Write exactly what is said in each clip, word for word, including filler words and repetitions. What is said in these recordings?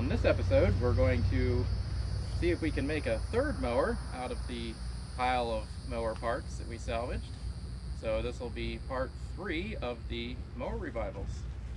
On this episode, we're going to see if we can make a third mower out of the pile of mower parts that we salvaged. So this will be part three of the mower revivals.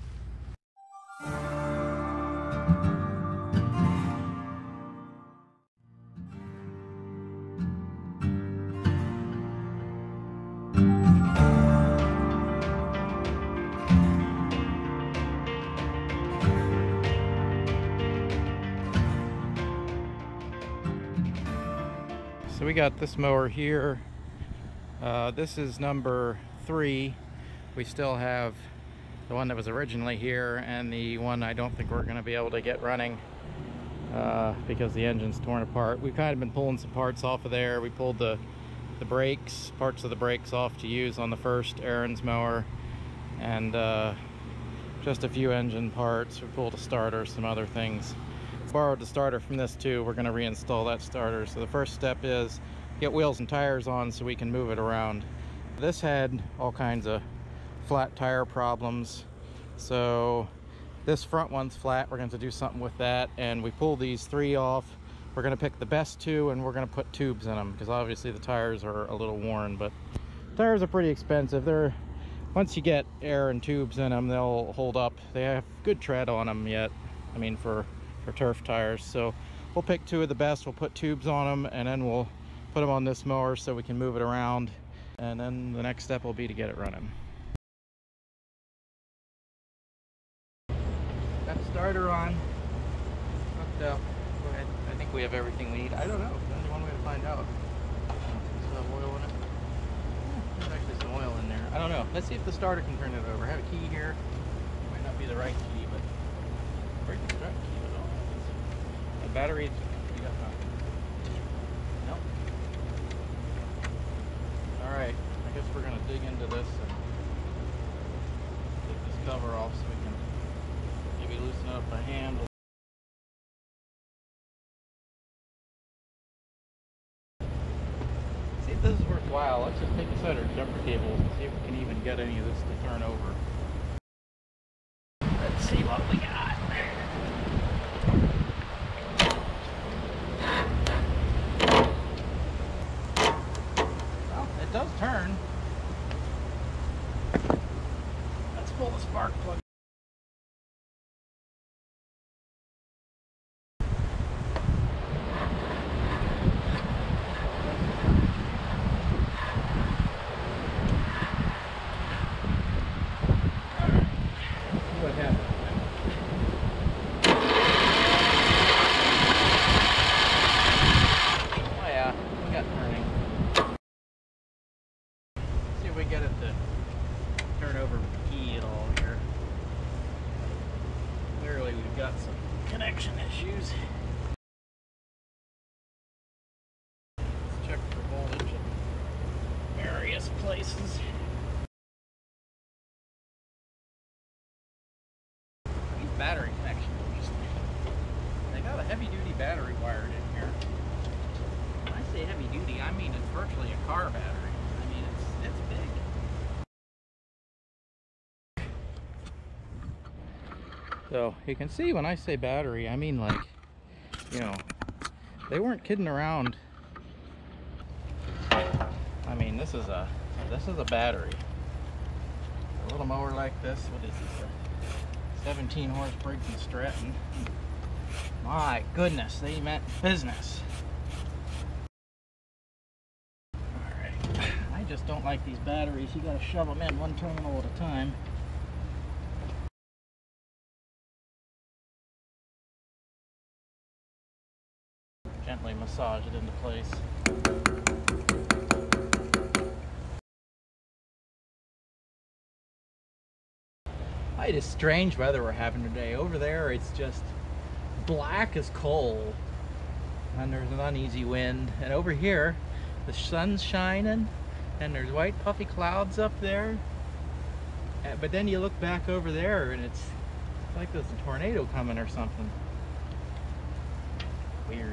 So we got this mower here. Uh, this is number three. We still have the one that was originally here and the one I don't think we're going to be able to get running uh, because the engine's torn apart. We've kind of been pulling some parts off of there. We pulled the, the brakes, parts of the brakes off to use on the first Aaron's mower, and uh, just a few engine parts. We pulled a starter, some other things. Borrowed the starter from this too. We're going to reinstall that starter. So the first step is get wheels and tires on so we can move it around. This had all kinds of flat tire problems, so this front one's flat. We're going to do something with that, and we pull these three off. We're going to pick the best two and we're going to put tubes in them because obviously the tires are a little worn, but tires are pretty expensive. They're once you get air and tubes in them, they'll hold up. They have good tread on them yet, I mean for for turf tires. So we'll pick two of the best, we'll put tubes on them, and then we'll put them on this mower so we can move it around, and then the next step will be to get it running. Got starter on, hooked up. Go ahead. I think we have everything we need. I don't know, there's only one way to find out. Is there oil in it? Yeah, there's actually some oil in there. I don't know. Let's see if the starter can turn it over. I have a key here. Might not be the right key, but break the strut key at all. The batteries, you got nothing. Nope. Alright, I guess we're gonna dig into this and take this cover off so we can maybe loosen up the handle. See if this is worthwhile. Let's just take a set of jumper cables and see if we can even get any of this to turn over. Let's see what we got. It does turn. Let's pull the spark plug. What happened? Oh yeah, we got turning. See if we get it to turn over with the key at all here. Clearly we've got some connection issues. Let's check for voltage in various places. These battery connections are just, they got a heavy duty battery wired in here. When I say heavy duty, I mean it's virtually a car battery. I mean it's it's big. So you can see when I say battery, I mean like, you know, they weren't kidding around. I mean this is a this is a battery. A little mower like this, what is this? A seventeen horse Briggs and Stratton. My goodness, they meant business. Alright, I just don't like these batteries. You gotta shove them in one terminal at a time. Gently massage it into place. It is strange weather we're having today. Over there it's just black as coal and there's an uneasy wind, and over here the sun's shining and there's white puffy clouds up there, but then you look back over there and it's like there's a tornado coming or something. Weird.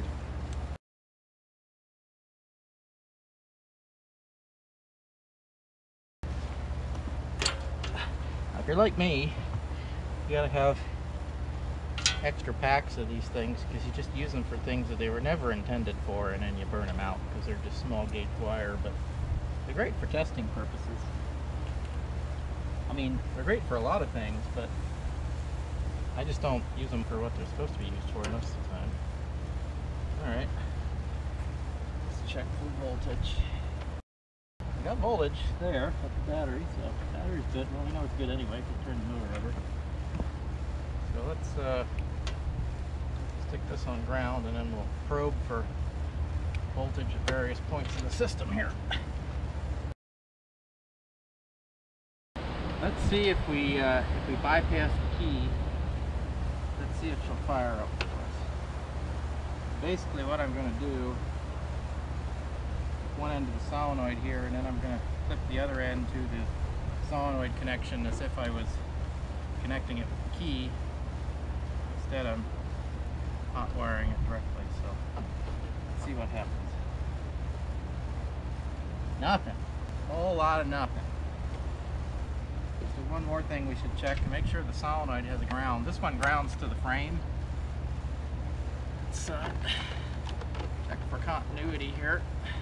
If you're like me, you gotta have extra packs of these things because you just use them for things that they were never intended for, and then you burn them out because they're just small gauge wire. But they're great for testing purposes. I mean, they're great for a lot of things, but I just don't use them for what they're supposed to be used for most of the time. Alright, let's check for voltage. We got voltage there at the battery, so the battery's good. Well, we know it's good anyway if you turn the motor over. So let's uh, stick this on ground, and then we'll probe for voltage at various points in the system here. Let's see if we uh, if we bypass the key. Let's see if she'll fire up for us. Basically, what I'm going to do, one end of the solenoid here, and then I'm going to clip the other end to the solenoid connection as if I was connecting it with the key. Instead, I'm hot wiring it directly. So let's see what happens. Nothing. A whole lot of nothing. So one more thing we should check to make sure the solenoid has a ground. This one grounds to the frame. Let's uh, check for continuity here.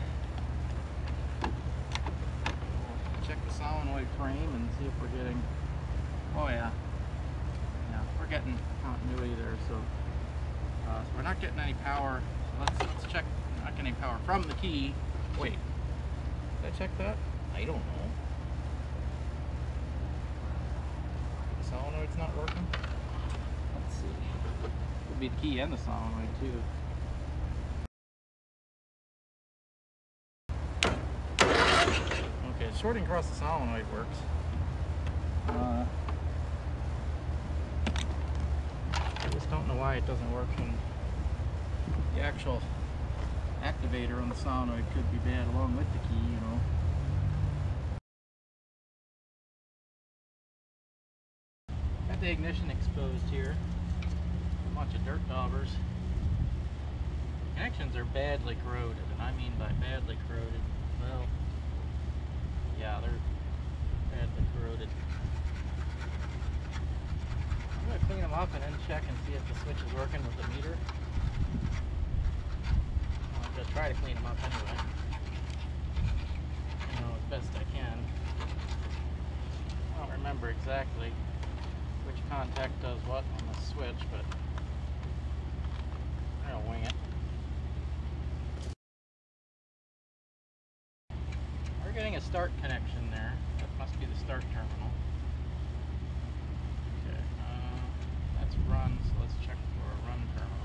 We'll check the solenoid frame and see if we're getting, oh yeah, yeah, we're getting continuity there. So, uh, so we're not getting any power. So let's, let's check, not getting any power from the key. Wait, did I check that? I don't know. Solenoid's not working. Let's see. Could be the key and the solenoid too. Okay, shorting across the solenoid works. Uh, I just don't know why it doesn't work, and the actual activator on the solenoid could be bad along with the key, you know. The ignition exposed here, a bunch of dirt daubers. Connections are badly corroded, and I mean by badly corroded, well, yeah, they're badly corroded. I'm going to clean them up and then check and see if the switch is working with the meter. I'm going to try to clean them up anyway, you know, as best I can. I don't remember exactly which contact does what on the switch, but I'll wing it. We're getting a start connection there. That must be the start terminal. Okay, uh, that's run, so let's check for a run terminal.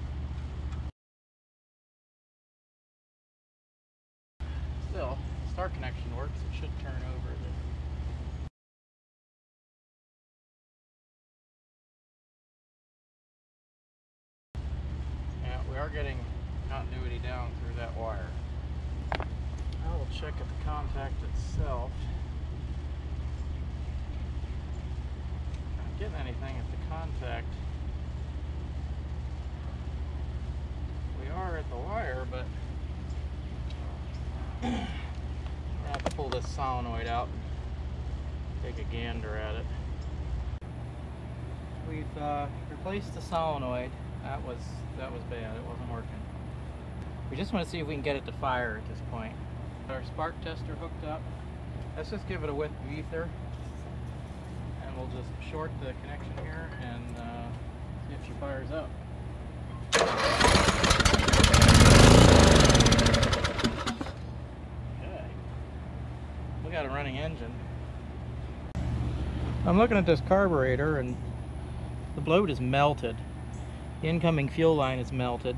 Still, the start connection works. It should turn over the We are getting continuity down through that wire. I will check at the contact itself. Not getting anything at the contact. We are at the wire, but I'm gonna have to pull this solenoid out and take a gander at it. We've uh, replaced the solenoid. That was that was bad. It wasn't working. We just want to see if we can get it to fire at this point. Our spark tester hooked up. Let's just give it a whiff of ether, and we'll just short the connection here and uh, see if she fires up. Okay. We got a running engine. I'm looking at this carburetor, and the bloat is melted. The incoming fuel line is melted.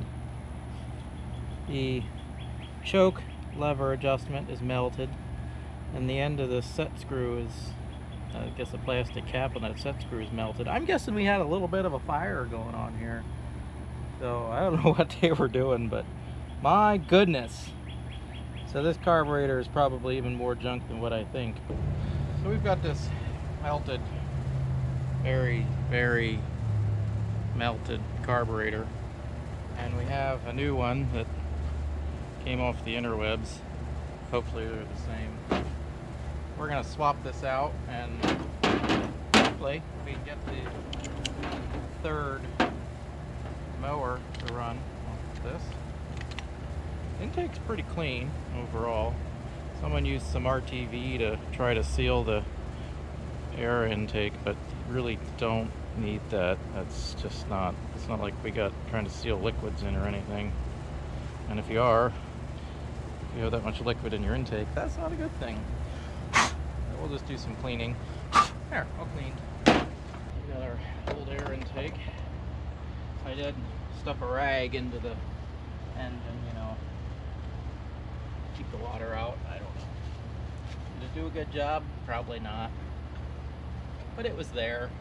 The choke lever adjustment is melted. And the end of the set screw is, I guess the plastic cap on that set screw is melted. I'm guessing we had a little bit of a fire going on here. So I don't know what they were doing, but my goodness. So this carburetor is probably even more junk than what I think. So we've got this melted, very, very melted carburetor, and we have a new one that came off the interwebs. Hopefully they're the same. We're going to swap this out, and hopefully we can get the third mower to run with this. Intake's pretty clean overall. Someone used some R T V to try to seal the air intake, but really don't need that. That's just not, it's not like we got trying to seal liquids in or anything. And if you are, if you have that much liquid in your intake, that's not a good thing. We'll just do some cleaning. There, all cleaned. We got our old air intake. I did stuff a rag into the engine, you know, keep the water out. I don't know. Did it do a good job? Probably not. But it was there.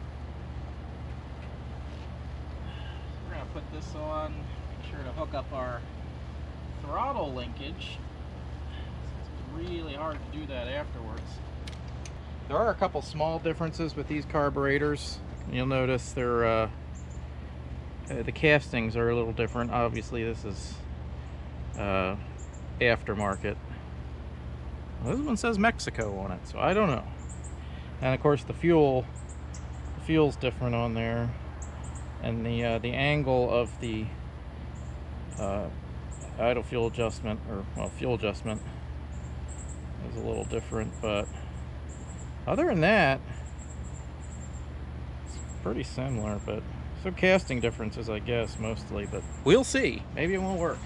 We're gonna put this on. Make sure to hook up our throttle linkage. It's really hard to do that afterwards. There are a couple small differences with these carburetors. You'll notice they're uh, uh, the castings are a little different. Obviously, this is uh, aftermarket. Well, this one says Mexico on it, so I don't know. And of course, the fuel, the fuel's different on there, and the uh, the angle of the uh, idle fuel adjustment, or well, fuel adjustment, is a little different. But other than that, it's pretty similar. But some casting differences, I guess, mostly. But we'll see. Maybe it won't work.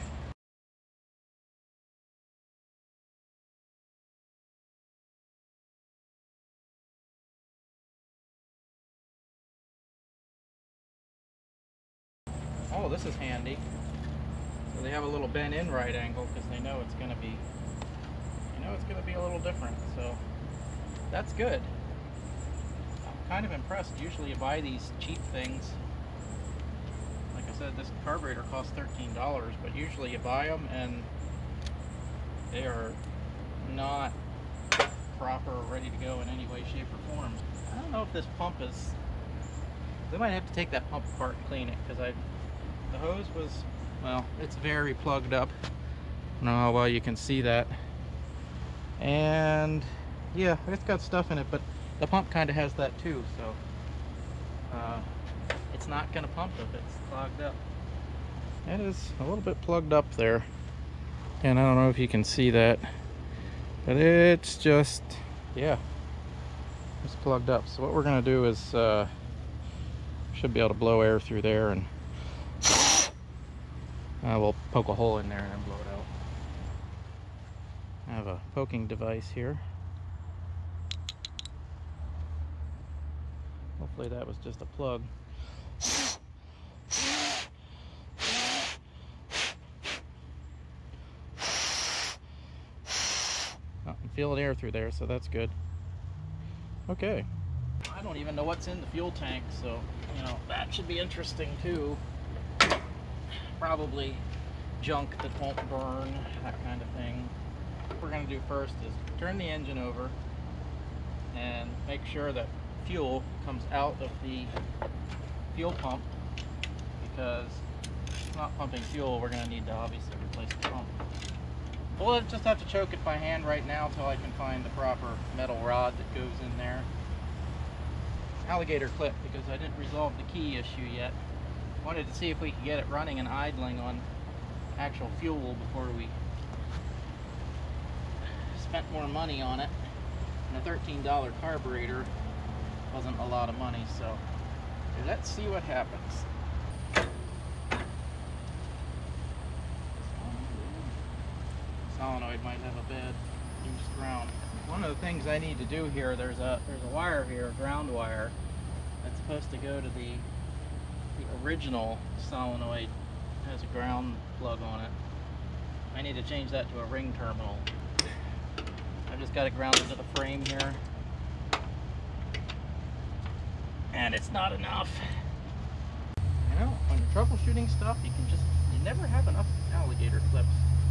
Oh, this is handy. So they have a little bend in right angle because they know it's going to be, you know, it's going to be a little different. So that's good. I'm kind of impressed. Usually you buy these cheap things. Like I said, this carburetor costs thirteen dollars, but usually you buy them and they are not proper or ready to go in any way, shape, or form. I don't know if this pump is, we might have to take that pump apart and clean it, because I the hose was, well, it's very plugged up. I don't know how well you can see that. And yeah, it's got stuff in it, but the pump kind of has that too, so uh, it's not going to pump if it's clogged up. It is a little bit plugged up there, and I don't know if you can see that, but it's just, yeah, it's plugged up. So what we're going to do is uh, should be able to blow air through there, and Uh, we'll poke a hole in there and then blow it out. I have a poking device here. Hopefully that was just a plug. Oh, I'm feeling air through there, so that's good. Okay. I don't even know what's in the fuel tank, so, you know, that should be interesting too. Probably junk that won't burn, that kind of thing. What we're going to do first is turn the engine over and make sure that fuel comes out of the fuel pump, because if it's not pumping fuel, we're going to need to obviously replace the pump. We'll just have to choke it by hand right now until I can find the proper metal rod that goes in there. Alligator clip, because I didn't resolve the key issue yet. Wanted to see if we could get it running and idling on actual fuel before we spent more money on it. And a thirteen dollar carburetor wasn't a lot of money, so let's see what happens. Solenoid might have a bad loose ground. One of the things I need to do here, there's a there's a wire here, a ground wire, that's supposed to go to the The original solenoid. Has a ground plug on it. I need to change that to a ring terminal. I've just got it grounded to the frame here, and it's not enough. You know, when you're troubleshooting stuff, you can just, you never have enough alligator clips.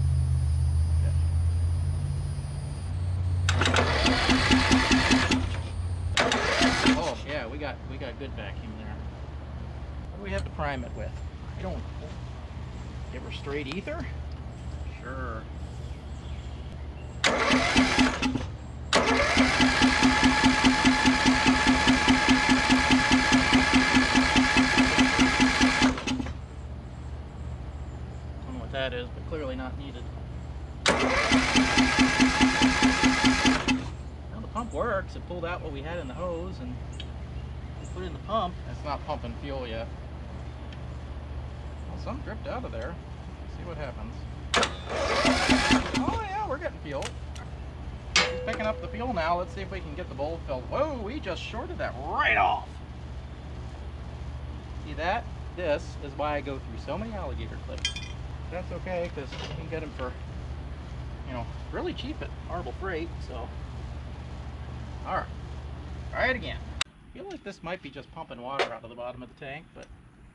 Okay. Oh yeah, we got we got good vacuum there. What do we have to prime it with? I don't know. Give her straight ether? Sure. what that is, but clearly not needed. Well, the pump works. It pulled out what we had in the hose and we put in the pump. It's not pumping fuel yet. Well, some dripped out of there. Let's see what happens. Oh yeah, we're getting fuel. He's picking up the fuel now. Let's see if we can get the bowl filled. Whoa, we just shorted that right off. See that? This is why I go through so many alligator clips. That's okay, because you can get them for, you know, really cheap at Marble Freight, so. Alright, try it again. I feel like this might be just pumping water out of the bottom of the tank, but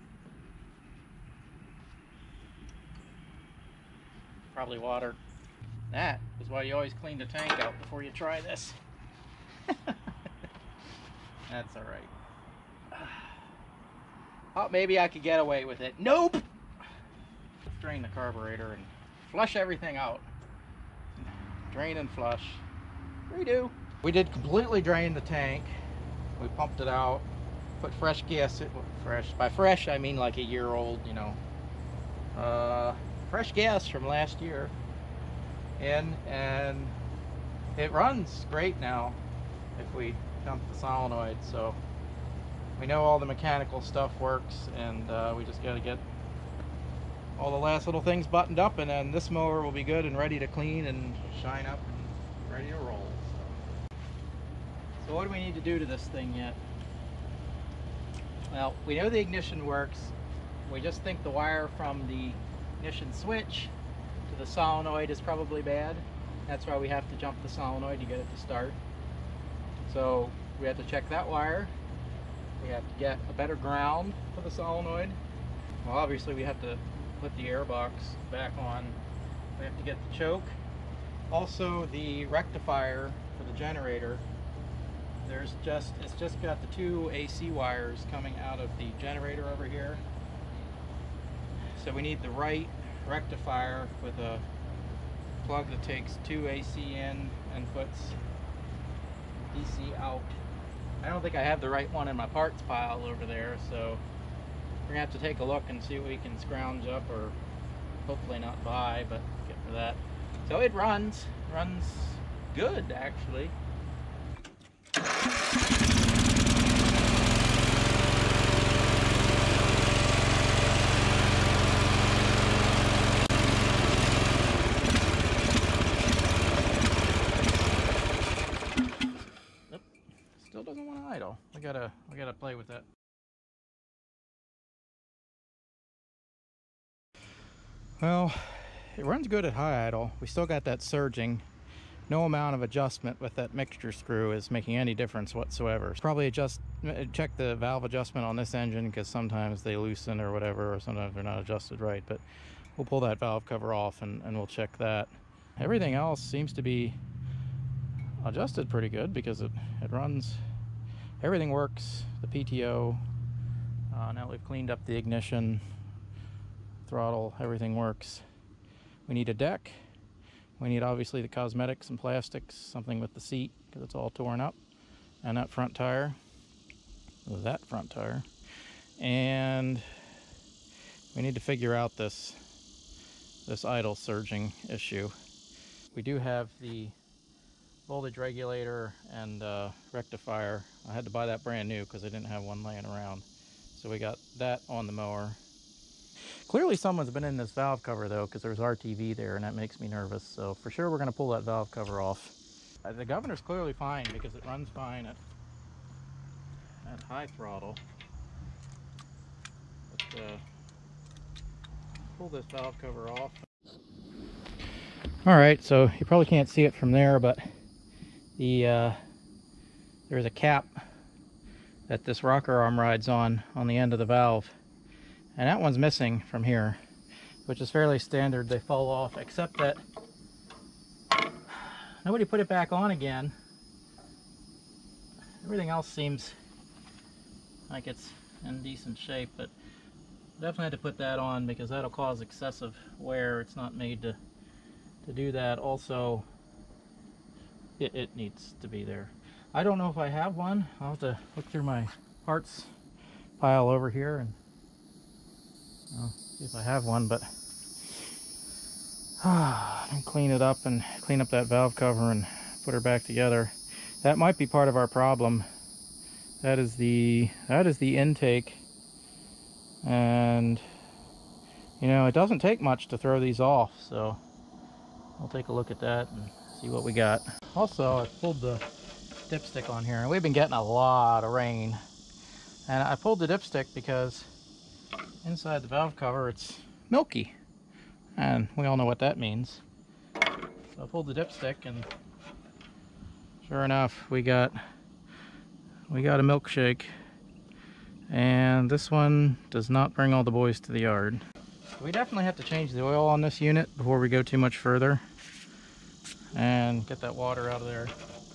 probably water. That is why you always clean the tank out before you try this. That's alright. Oh, maybe I could get away with it. Nope! Let's drain the carburetor and flush everything out. Drain and flush. Redo. We did completely drain the tank. We pumped it out. Put fresh gas in. Fresh. By fresh, I mean like a year old, you know. Uh, fresh gas from last year in, and it runs great now if we dump the solenoid. So we know all the mechanical stuff works, and uh, we just got to get all the last little things buttoned up, and then this mower will be good and ready to clean and shine up and ready to roll. So, so what do we need to do to this thing yet? Well, we know the ignition works. We just think the wire from the ignition switch to the solenoid is probably bad. That's why we have to jump the solenoid to get it to start. So we have to check that wire. We have to get a better ground for the solenoid. Well, obviously we have to put the air box back on. We have to get the choke. Also the rectifier for the generator. There's just, it's just got the two A C wires coming out of the generator over here. So we need the right rectifier with a plug that takes two A C in and puts D C out. I don't think I have the right one in my parts pile over there, so we're gonna have to take a look and see what we can scrounge up, or hopefully not buy, but get for that. So it runs, runs good actually. Still doesn't want to idle. We gotta, we gotta play with that. Well, it runs good at high idle. We still got that surging. No amount of adjustment with that mixture screw is making any difference whatsoever. Probably just check the valve adjustment on this engine, because sometimes they loosen or whatever, or sometimes they're not adjusted right. But we'll pull that valve cover off and, and we'll check that. Everything else seems to be adjusted pretty good, because it, it runs, everything works. The P T O, uh, now we've cleaned up the ignition, throttle, everything works. We need a deck. We need obviously the cosmetics and plastics, something with the seat because it's all torn up, and that front tire, that front tire, and we need to figure out this this idle surging issue. We do have the voltage regulator and uh, rectifier. I had to buy that brand new because I didn't have one laying around, so we got that on the mower. Clearly someone's been in this valve cover though, because there's R T V there, and that makes me nervous. So for sure we're going to pull that valve cover off. Uh, the governor's clearly fine because it runs fine at, at high throttle. But, uh, pull this valve cover off. Alright, so you probably can't see it from there, but the uh, there's a cap that this rocker arm rides on, on the end of the valve. And that one's missing from here, which is fairly standard. They fall off, except that nobody put it back on again. Everything else seems like it's in decent shape, but definitely had to put that on because that'll cause excessive wear. It's not made to, to do that. Also, it, it needs to be there. I don't know if I have one. I'll have to look through my parts pile over here and I'll see if I have one, but And clean it up and clean up that valve cover and put her back together. That might be part of our problem. That is the that is the intake, and you know, it doesn't take much to throw these off, so I'll take a look at that and see what we got. Also, I pulled the dipstick on here, and we've been getting a lot of rain, and I pulled the dipstick because inside the valve cover it's milky, and we all know what that means. So I pulled the dipstick, and sure enough, we got we got a milkshake, and this one does not bring all the boys to the yard. We definitely have to change the oil on this unit before we go too much further and get that water out of there,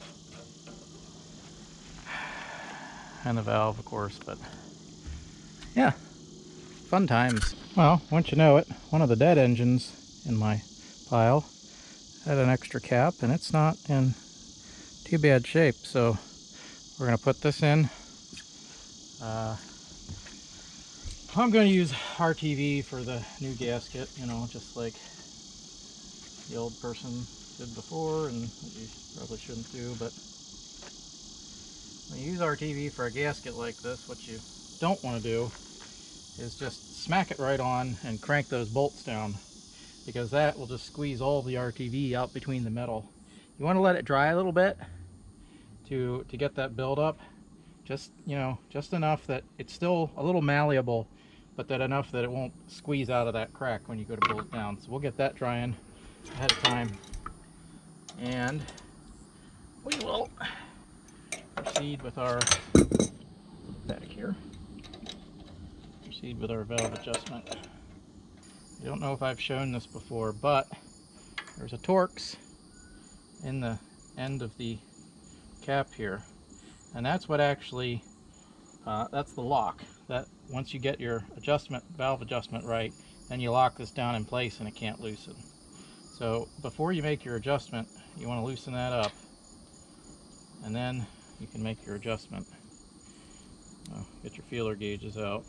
and the valve, of course. But yeah, fun times. Well, once you know it, one of the dead engines in my pile had an extra cap, and it's not in too bad shape, so we're going to put this in. uh, I'm going to use R T V for the new gasket, you know, just like the old person did before, and what you probably shouldn't do. But when you use R T V for a gasket like this, what you don't want to do is just smack it right on and crank those bolts down, because that will just squeeze all the R T V out between the metal. You want to let it dry a little bit to to get that build up, just, you know, just enough that it's still a little malleable, but that enough that it won't squeeze out of that crack when you go to pull it down. So we'll get that drying ahead of time, and we will proceed with our back here. Proceed with our valve adjustment. I don't know if I've shown this before, but there's a Torx in the end of the cap here, and that's what actually uh, that's the lock. That once you get your adjustment, valve adjustment right, then you lock this down in place and it can't loosen. So before you make your adjustment, you want to loosen that up, and then you can make your adjustment. Uh, get your feeler gauges out.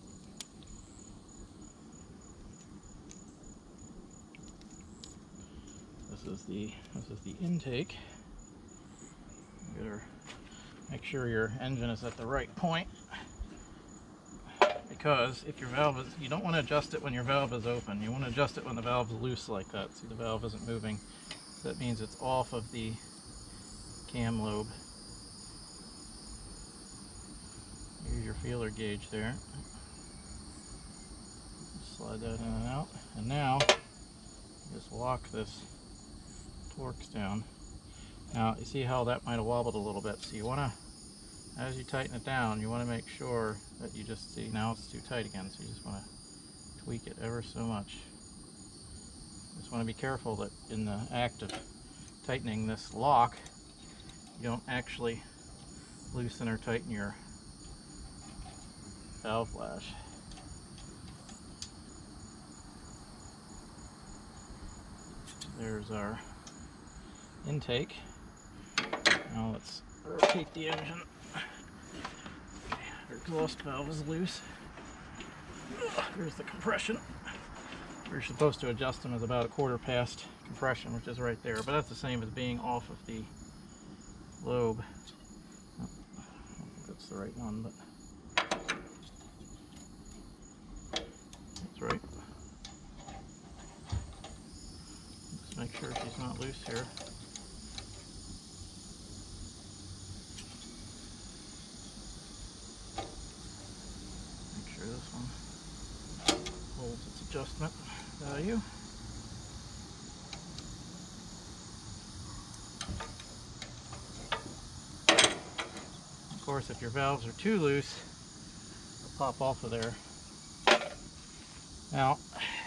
This is the this is the intake. You better make sure your engine is at the right point, because if your valve is, you don't want to adjust it when your valve is open. You want to adjust it when the valve is loose like that. See, the valve isn't moving. So that means it's off of the cam lobe. Here's your feeler gauge there. Slide that in and out. And now, just lock this Torx down. Now, you see how that might have wobbled a little bit. So you want to, as you tighten it down, you want to make sure that you just see, now it's too tight again, so you just want to tweak it ever so much. Just want to be careful that in the act of tightening this lock, you don't actually loosen or tighten your valve flash. There's our intake. Now let's rotate the engine. Our exhaust valve is loose. There's the compression. We're supposed to adjust them as about a quarter past compression, which is right there, but that's the same as being off of the lobe. I don't think that's the right one, but that's right. Let's make sure she's not loose here. Make sure this one holds its adjustment value. Of course, if your valves are too loose, they'll pop off of there. Now,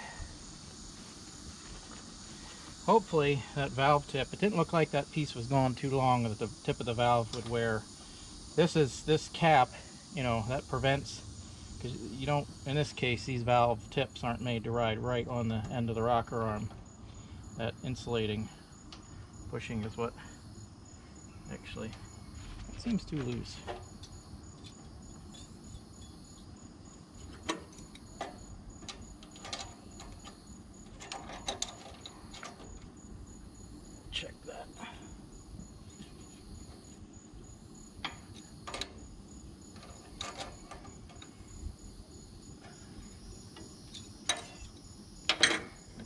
hopefully that valve tip, it didn't look like that piece was gone too long that the tip of the valve would wear. This is, this cap, you know, that prevents, because you don't, in this case, these valve tips aren't made to ride right on the end of the rocker arm. That insulating bushing is what actually, it seems too loose.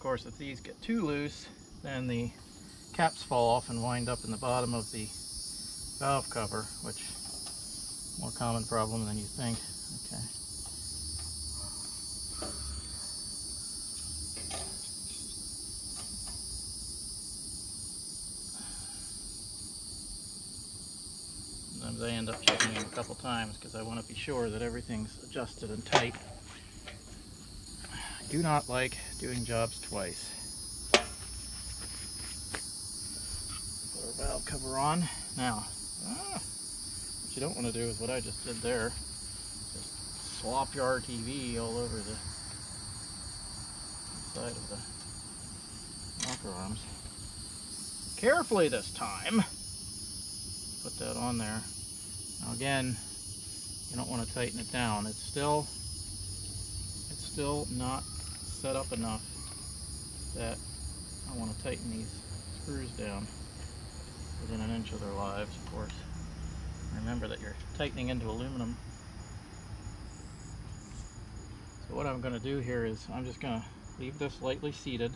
course, if these get too loose, then the caps fall off and wind up in the bottom of the valve cover, which is a more common problem than you think. Okay. Sometimes I end up checking them a couple times because I want to be sure that everything's adjusted and tight. I do not like doing jobs twice. Put our valve cover on. Now, ah, what you don't want to do is what I just did there. Just slop your R T V all over the side of the rocker arms. Carefully this time. Put that on there. Now again, you don't want to tighten it down. It's still, it's still not set up enough that I want to tighten these screws down within an inch of their lives, of course. Remember that you're tightening into aluminum. So what I'm going to do here is I'm just going to leave this lightly seated,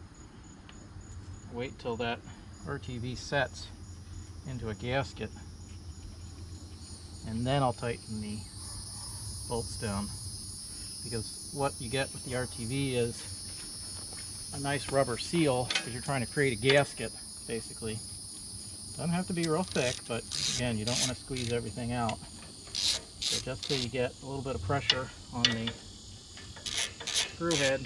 wait till that R T V sets into a gasket, and then I'll tighten the bolts down, because what you get with the R T V is a nice rubber seal, because you're trying to create a gasket basically. Doesn't have to be real thick, but again, you don't want to squeeze everything out. So just so you get a little bit of pressure on the screw head.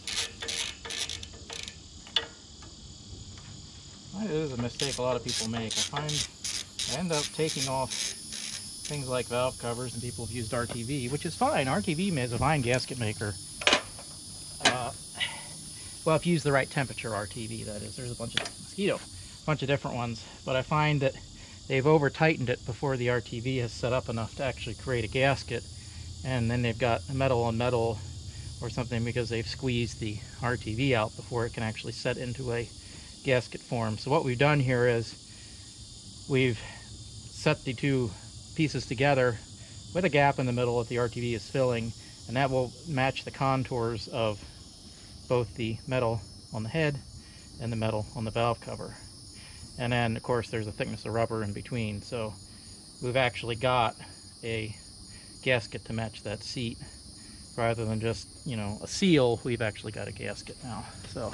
It is a mistake a lot of people make. I find I end up taking off things like valve covers, and people have used R T V, which is fine. R T V is a fine gasket maker. Uh, well, if you use the right temperature R T V, that is. There's a bunch of mosquito, a bunch of different ones, but I find that they've over tightened it before the R T V has set up enough to actually create a gasket, and then they've got metal on metal or something because they've squeezed the R T V out before it can actually set into a gasket form. So what we've done here is we've set the two pieces together with a gap in the middle that the R T V is filling, and that will match the contours of both the metal on the head and the metal on the valve cover. And then of course there's a thickness of rubber in between, so we've actually got a gasket to match that seat. Rather than just, you know, a seal, we've actually got a gasket now. So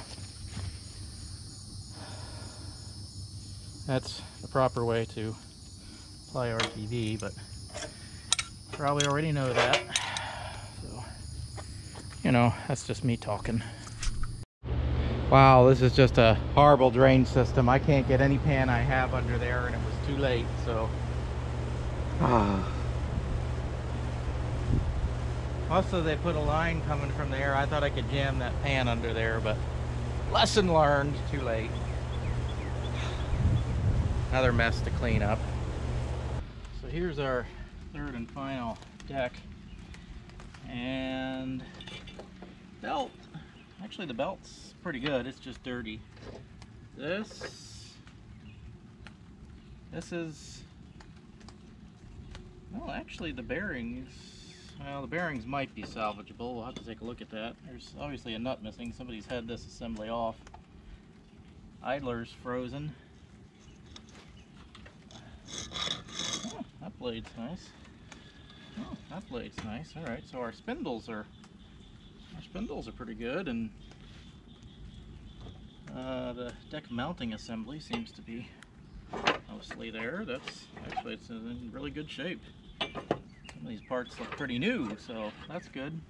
that's the proper way to apply R T V, but probably already know that. So, you know, that's just me talking. Wow, this is just a horrible drain system. I can't get any pan I have under there, and it was too late, so. Ah. Also, they put a line coming from there. I thought I could jam that pan under there, but lesson learned, too late. Another mess to clean up. So here's our third and final deck. And belt. Actually, the belt's pretty good. It's just dirty. This, this is, well, actually the bearings, well, the bearings might be salvageable. We'll have to take a look at that. There's obviously a nut missing. Somebody's had this assembly off. Idler's frozen. Oh, that blade's nice. Oh, that blade's nice. All right, so our spindles are our spindles are pretty good, and uh, the deck mounting assembly seems to be mostly there. That's actually it's in really good shape. Some of these parts look pretty new, so that's good.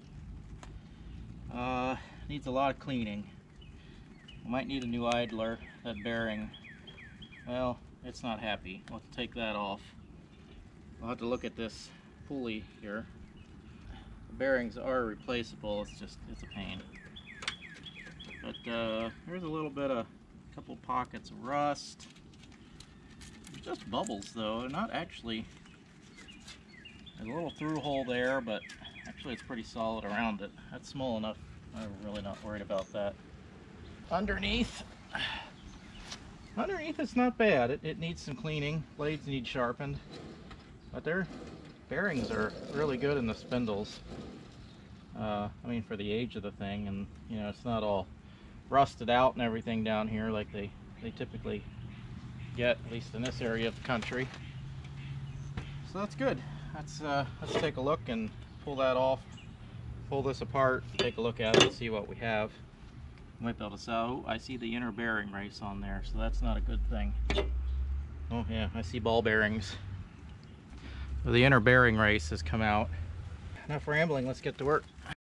Uh, needs a lot of cleaning. We might need a new idler. That bearing, well, it's not happy. We'll have to take that off. We'll have to look at this pulley here. The bearings are replaceable. It's just, it's a pain. But uh, there's a little bit of, a couple pockets of rust. It's just bubbles though. They're not actually. There's a little through hole there, but actually it's pretty solid around it. That's small enough. I'm really not worried about that. Underneath, underneath it's not bad. It, it needs some cleaning. Blades need sharpened, but their bearings are really good in the spindles. Uh, I mean, for the age of the thing, and you know, it's not all rusted out and everything down here like they, they typically get, at least in this area of the country. So that's good. Let's, uh, let's take a look and pull that off, pull this apart, take a look at it, see what we have. Might be able to sell. I see the inner bearing race on there, so that's not a good thing. Oh yeah, I see ball bearings. So the inner bearing race has come out. Enough rambling, let's get to work.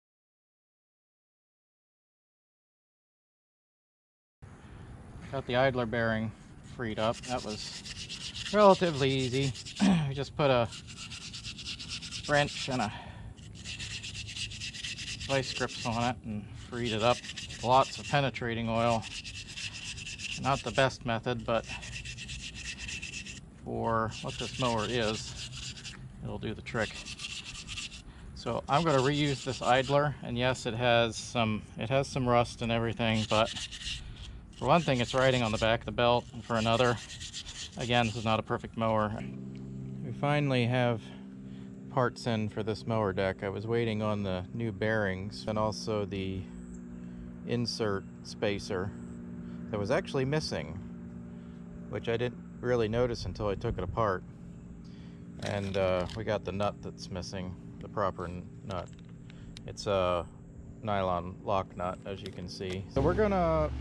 Got the idler bearing freed up. That was relatively easy. We just put a wrench and a vice grips on it and freed it up. Lots of penetrating oil. Not the best method, but for what this mower is, it'll do the trick. So I'm going to reuse this idler, and yes, it has some it has some rust and everything, but for one thing, it's riding on the back of the belt, and for another, again, this is not a perfect mower. We finally have parts in for this mower deck. I was waiting on the new bearings and also the insert spacer that was actually missing, which I didn't really notice until I took it apart. And uh, we got the nut that's missing, the proper nut. It's a nylon lock nut, as you can see. So we're gonna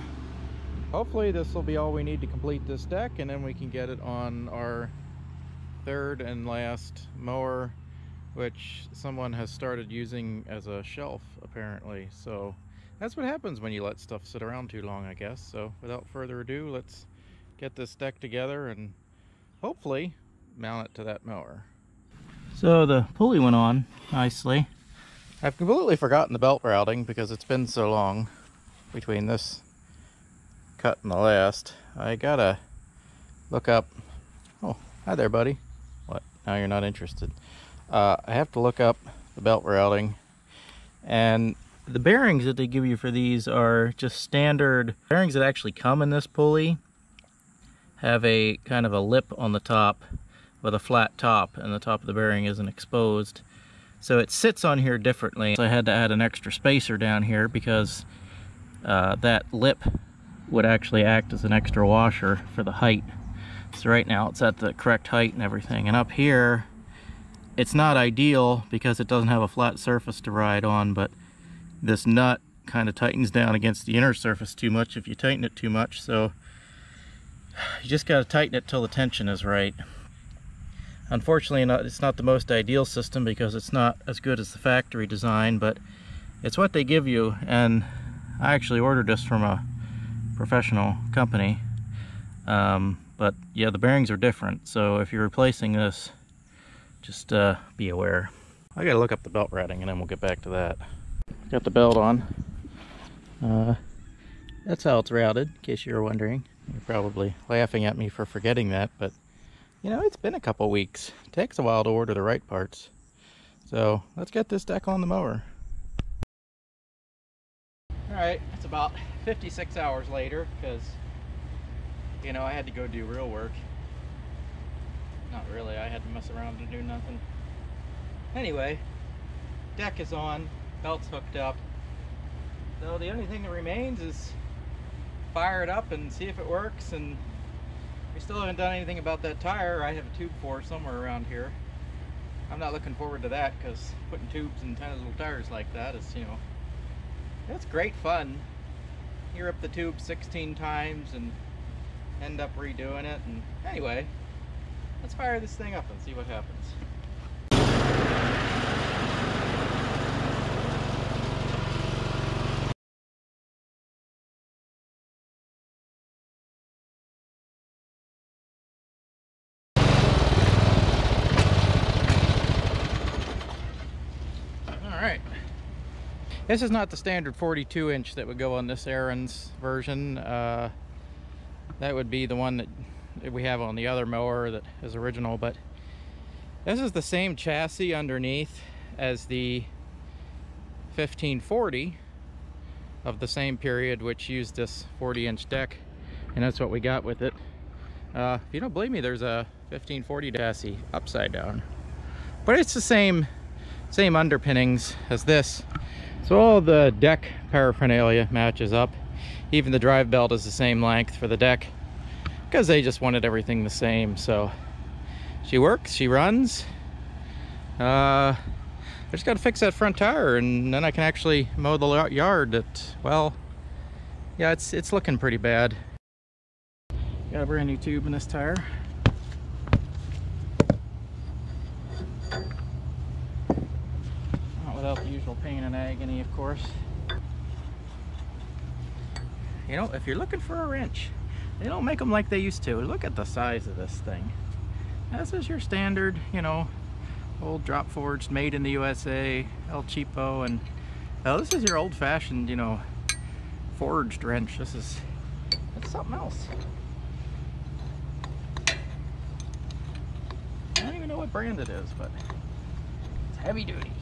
hopefully this will be all we need to complete this deck, and then we can get it on our third and last mower, which someone has started using as a shelf apparently. So that's what happens when you let stuff sit around too long, I guess. So without further ado, let's get this deck together and hopefully mount it to that mower. So the pulley went on nicely. I've completely forgotten the belt routing because it's been so long between this cut and the last. I gotta look up. Oh, hi there, buddy. What? Now you're not interested. Uh, I have to look up the belt routing, and the bearings that they give you for these are just standard bearings that actually come in this pulley. Have a kind of a lip on the top with a flat top, and the top of the bearing isn't exposed. So it sits on here differently. So I had to add an extra spacer down here because uh, that lip would actually act as an extra washer for the height. So right now it's at the correct height and everything. And up here, it's not ideal because it doesn't have a flat surface to ride on, but this nut kind of tightens down against the inner surface too much if you tighten it too much. So you just got to tighten it till the tension is right. Unfortunately, not, it's not the most ideal system because it's not as good as the factory design, but it's what they give you. And I actually ordered this from a professional company. Um, but yeah, the bearings are different. So if you're replacing this, just uh, be aware. I gotta look up the belt routing and then we'll get back to that. Got the belt on. Uh, that's how it's routed, in case you were wondering. You're probably laughing at me for forgetting that, but you know, it's been a couple weeks. It takes a while to order the right parts. So let's get this deck on the mower. Alright, it's about fifty-six hours later because, you know, I had to go do real work. Not really, I had to mess around and do nothing. Anyway, deck is on, belt's hooked up. So the only thing that remains is fire it up and see if it works. And we still haven't done anything about that tire. I have a tube for somewhere around here. I'm not looking forward to that because putting tubes in tiny little tires like that is, you know, that's great fun. You rip the tube sixteen times and end up redoing it. And anyway, let's fire this thing up and see what happens. Alright. This is not the standard forty-two inch that would go on this Aaron's version. Uh, that would be the one that we have on the other mower that is original, but this is the same chassis underneath as the fifteen forty of the same period, which used this forty inch deck, and that's what we got with it. Uh, if you don't believe me, there's a fifteen forty chassis upside down, but it's the same same underpinnings as this, so all the deck paraphernalia matches up. Even the drive belt is the same length for the deck, because they just wanted everything the same. So she works, she runs. Uh, I just got to fix that front tire, and then I can actually mow the yard. At, well, yeah, it's it's looking pretty bad. Got a brand new tube in this tire. Not without the usual pain and agony, of course. You know, if you're looking for a wrench, they don't make them like they used to. Look at the size of this thing. This is your standard, you know, old drop forged, made in the U S A, El Cheapo, and now this is your old-fashioned, you know, forged wrench. This is, it's something else. I don't even know what brand it is, but it's heavy duty.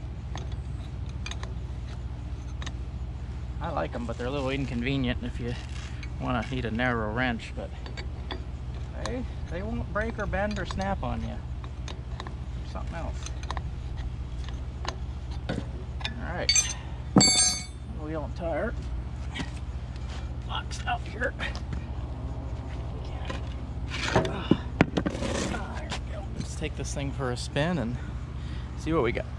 I like them, but they're a little inconvenient if you want to need a narrow wrench, but they, they won't break or bend or snap on you. Something else. Alright. Wheel and tire. Locks out here. Ah, there we go. Let's take this thing for a spin and see what we got.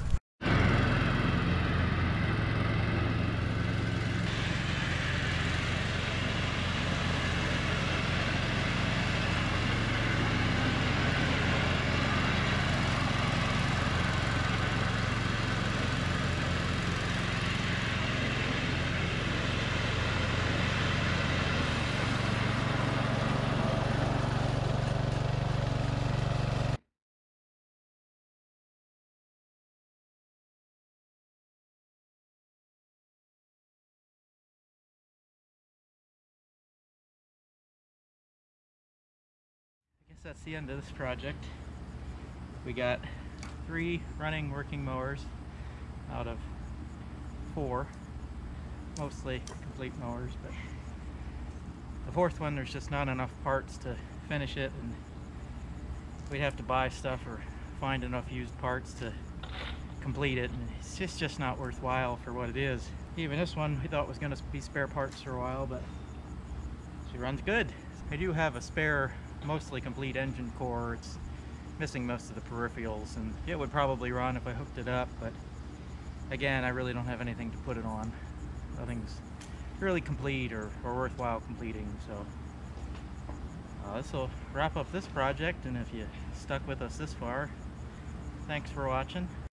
I guess that's the end of this project. We got three running working mowers out of four, mostly complete mowers, but the fourth one, there's just not enough parts to finish it, and we'd have to buy stuff or find enough used parts to complete it, and it's just just not worthwhile for what it is. Even this one we thought was going to be spare parts for a while, but she runs good. I do have a spare mostly complete engine core. It's missing most of the peripherals, and it would probably run if I hooked it up, but again, I really don't have anything to put it on. Nothing's really complete or, or worthwhile completing. So uh, this will wrap up this project, and if you stuck with us this far, thanks for watching.